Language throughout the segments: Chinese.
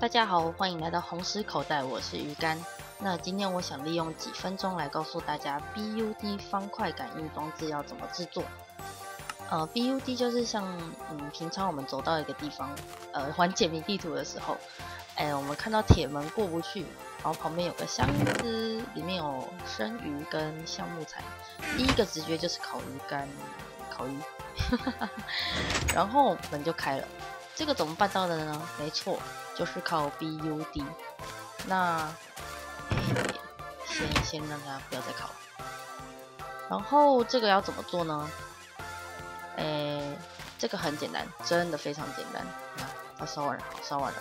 大家好，欢迎来到红石口袋，我是鱼竿。那今天我想利用几分钟来告诉大家 BUD 方块感应装置要怎么制作。BUD 就是像平常我们走到一个地方，玩解谜地图的时候，我们看到铁门过不去，然后旁边有个箱子，里面有生鱼跟橡木材，第一个直觉就是烤鱼干，烤鱼，然后门就开了。这个怎么办到的呢？没错，就是靠 BUD。那先让它不要再烤。然后这个要怎么做呢？这个很简单，真的非常简单。它烧完了，烧完了。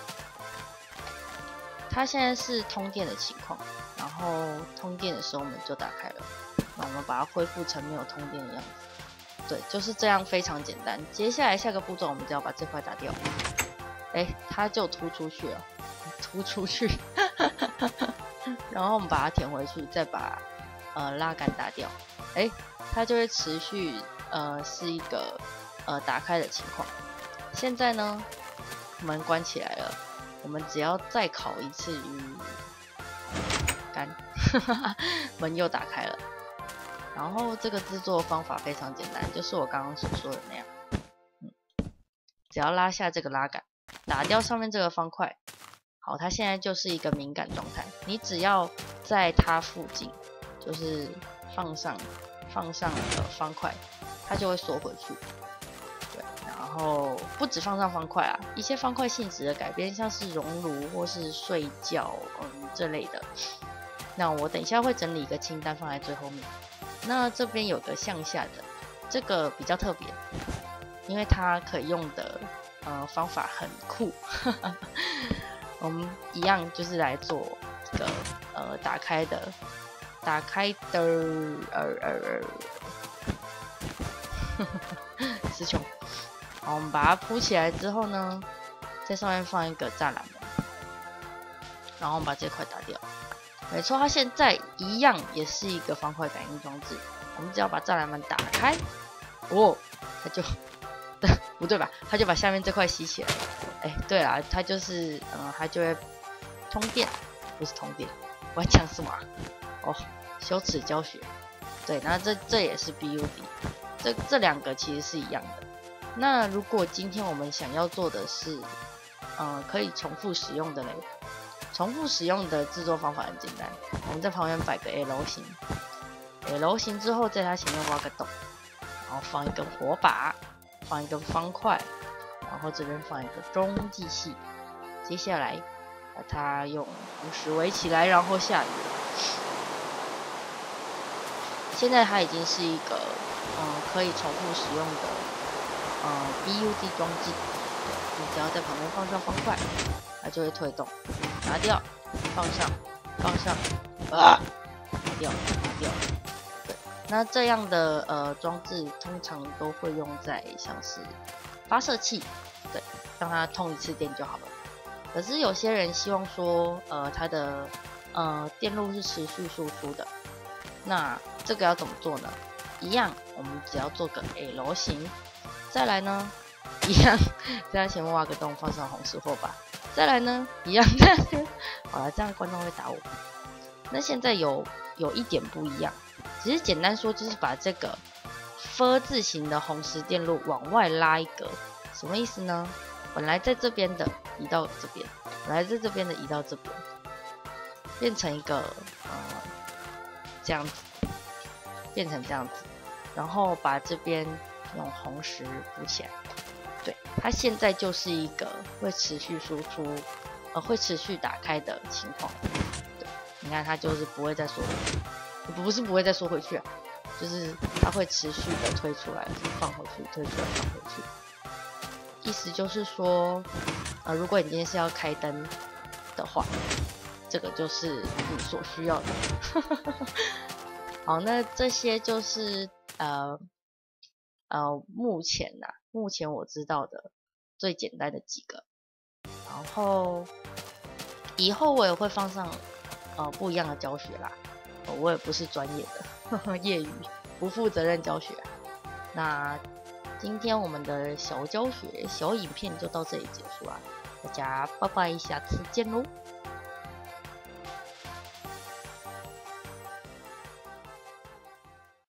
它现在是通电的情况，然后通电的时候门就打开了。那我们把它恢复成没有通电的样子。对，就是这样，非常简单。接下来下个步骤，我们只要把这块打掉。它就突出去了，突出去。然后我们把它填回去，再把拉杆打掉。它就会持续是一个打开的情况。现在呢，门关起来了，我们只要再烤一次鱼干，门又打开了。然后这个制作方法非常简单，就是我刚刚所说的那样。只要拉下这个拉杆，打掉上面这个方块，好，它现在就是一个敏感状态。你只要在它附近，就是放上方块，它就会缩回去。对，然后不止放上方块啊，一些方块性质的改变，像是熔炉或是睡觉，这类的。那我等一下会整理一个清单放在最后面。那这边有个向下的，这个比较特别，因为它可以用的方法很酷。我们一样就是来做这个打开的词穷。好，我们把它铺起来之后呢，在上面放一个栅栏门，然后我们把这块打掉。没错，它现在一样也是一个方块感应装置。我们只要把栅栏门打开，它就不对吧？它就把下面这块吸起来。对啦，它就是它就会通电，不是通电，我要讲什么啊？羞耻教学。对，那这也是 BUD， 这两个其实是一样的。那如果今天我们想要做的是可以重复使用的嘞。重复使用的制作方法很简单，我们在旁边摆个 L 型，L 型之后在它前面挖个洞，然后放一根火把，放一根方块，然后这边放一个中继器，接下来把它用红石围起来，然后下雨。现在它已经是一个可以重复使用的BUD 装置，你只要在旁边放上方块，它就会推动。拿掉，放上，拿掉。对，那这样的装置通常都会用在像是发射器，对，让它通一次电就好了。可是有些人希望说，它的电路是持续输出的，那这个要怎么做呢？一样，我们只要做个 L 型，再来呢，一样在它前面挖个洞，放上红石火把。再来呢，一样的，好了，这样观众会打我。那现在有一点不一样，只是简单说就是把这个 F 字形的红石电路往外拉一格，什么意思呢？本来在这边的移到这边，本来在这边的移到这边，变成一个这样子，变成这样子，然后把这边用红石补起来。对，它现在就是一个会持续输出，会持续打开的情况。对，你看它就是不会再缩回去，不是不会再缩回去啊，就是它会持续的推出来，放回去，推出来，放回去。意思就是说，如果你今天是要开灯的话，这个就是你所需要的。好，那这些就是目前我知道的最简单的几个，然后以后我也会放上不一样的教学啦，我也不是专业的，业余不负责任教学。那今天我们的小教学小影片就到这里结束啦。 大家拜拜，下次见喽。